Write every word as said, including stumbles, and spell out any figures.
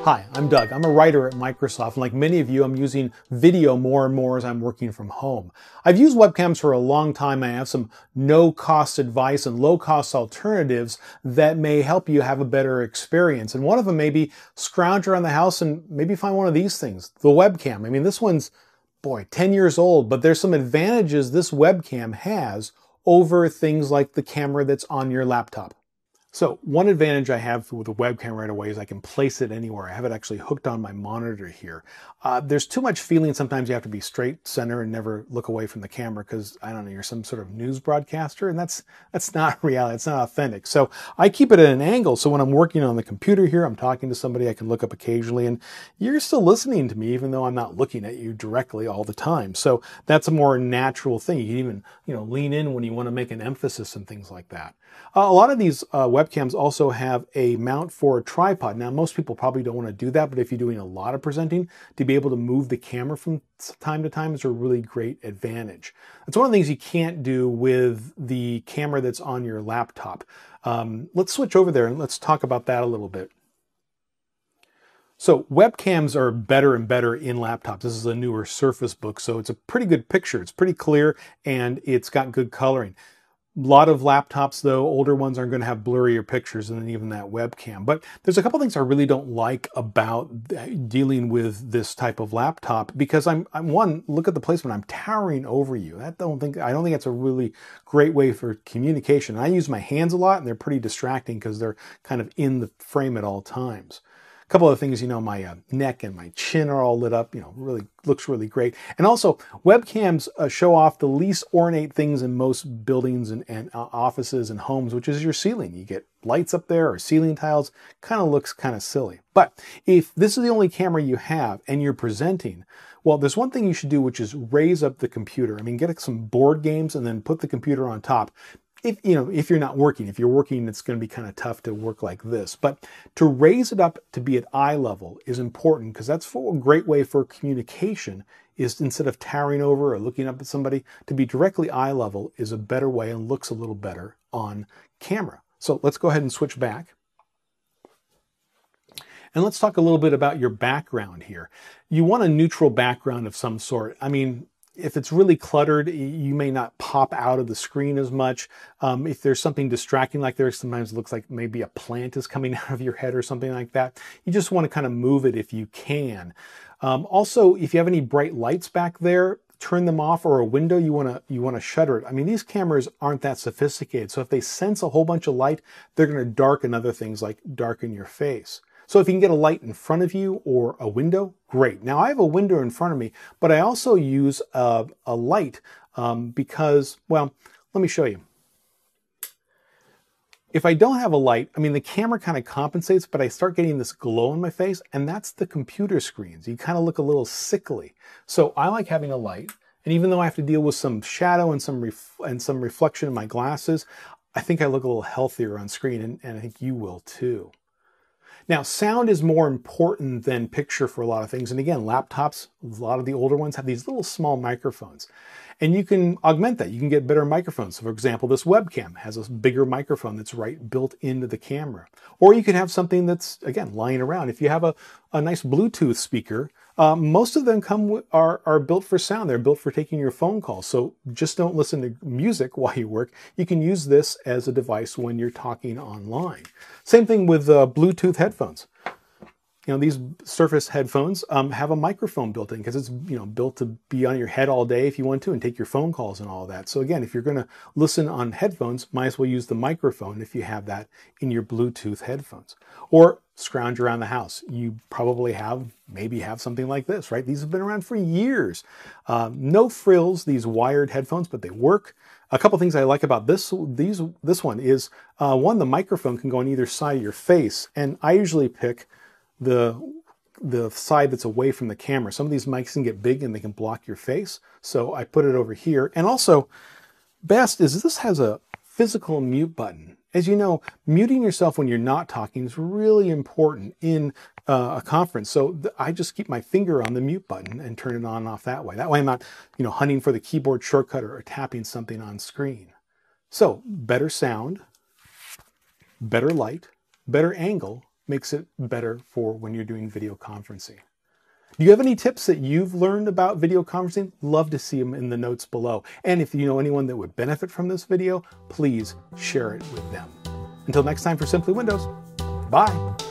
Hi, I'm Doug. I'm a writer at Microsoft, and like many of you, I'm using video more and more as I'm working from home. I've used webcams for a long time. I have some no-cost advice and low-cost alternatives that may help you have a better experience. And one of them may be scrounge around the house and maybe find one of these things, the webcam. I mean, this one's, boy, ten years old, but there's some advantages this webcam has over things like the camera that's on your laptop. So one advantage I have with the webcam right away is I can place it anywhere. I have it actually hooked on my monitor here. Uh, there's too much feeling sometimes you have to be straight center and never look away from the camera because, I don't know, you're some sort of news broadcaster, and that's that's not reality. It's not authentic. So I keep it at an angle, so when I'm working on the computer here, I'm talking to somebody, I can look up occasionally, and you're still listening to me even though I'm not looking at you directly all the time. So that's a more natural thing. You can even, you know, lean in when you want to make an emphasis and things like that. Uh, a lot of these uh, webcams also have a mount for a tripod. Now, most people probably don't want to do that, but if you're doing a lot of presenting, to be able to move the camera from time to time is a really great advantage. It's one of the things you can't do with the camera that's on your laptop. Um, let's switch over there and let's talk about that a little bit. So webcams are better and better in laptops. This is a newer Surface Book, so it's a pretty good picture. It's pretty clear and it's got good coloring. A lot of laptops, though, older ones aren't going to have blurrier pictures than even that webcam. But there's a couple things I really don't like about dealing with this type of laptop because I'm, I'm one, look at the placement. I'm towering over you. I don't think I don't think that's a really great way for communication. I use my hands a lot, and they're pretty distracting because they're kind of in the frame at all times. A couple of things, you know, my uh, neck and my chin are all lit up, you know, really looks really great. And also, webcams uh, show off the least ornate things in most buildings and, and uh, offices and homes, which is your ceiling. You get lights up there or ceiling tiles, kind of looks kind of silly. But if this is the only camera you have and you're presenting, well, there's one thing you should do, which is raise up the computer. I mean, get some board games and then put the computer on top. If, you know, if you're not working, if you're working, it's going to be kind of tough to work like this. But to raise it up to be at eye level is important because that's for a great way for communication is instead of towering over or looking up at somebody, to be directly eye level is a better way and looks a little better on camera. So let's go ahead and switch back. And let's talk a little bit about your background here. You want a neutral background of some sort. I mean, if it's really cluttered, you may not pop out of the screen as much. Um, if there's something distracting like there, sometimes it looks like maybe a plant is coming out of your head or something like that. You just want to kind of move it if you can. Um, also, if you have any bright lights back there, turn them off, or a window, you want to you want to shutter it. I mean, these cameras aren't that sophisticated, so if they sense a whole bunch of light, they're going to darken other things like darken your face. So if you can get a light in front of you or a window, great. Now I have a window in front of me, but I also use a, a light um, because, well, let me show you. If I don't have a light, I mean, the camera kind of compensates, but I start getting this glow in my face, and that's the computer screens. You kind of look a little sickly. So I like having a light, and even though I have to deal with some shadow and some ref and some reflection in my glasses, I think I look a little healthier on screen, and, and I think you will too. Now, sound is more important than picture for a lot of things. And again, laptops, a lot of the older ones have these little small microphones. And you can augment that. You can get better microphones. So for example, this webcam has a bigger microphone that's right built into the camera. Or you could have something that's, again, lying around. If you have a, a nice Bluetooth speaker, uh, most of them come are, are built for sound. They're built for taking your phone calls. So just don't listen to music while you work. You can use this as a device when you're talking online. Same thing with uh, Bluetooth headphones. You know, these Surface headphones um, have a microphone built in because it's, you know, built to be on your head all day if you want to and take your phone calls and all of that. So again, if you're going to listen on headphones, might as well use the microphone if you have that in your Bluetooth headphones. Or scrounge around the house. You probably have, maybe have something like this, right? These have been around for years. Um, no frills, these wired headphones, but they work. A couple things I like about this these this one is, uh, one, the microphone can go on either side of your face, and I usually pick the the side that's away from the camera. Some of these mics can get big and they can block your face, so I put it over here. And also, best is this has a physical mute button. As you know, muting yourself when you're not talking is really important in uh, a conference. So I just keep my finger on the mute button and turn it on and off that way. That way I'm not, you know, hunting for the keyboard shortcut or tapping something on screen. So better sound, better light, better angle, makes it better for when you're doing video conferencing. Do you have any tips that you've learned about video conferencing? Love to see them in the notes below. And if you know anyone that would benefit from this video, please share it with them. Until next time for Simply Windows, bye.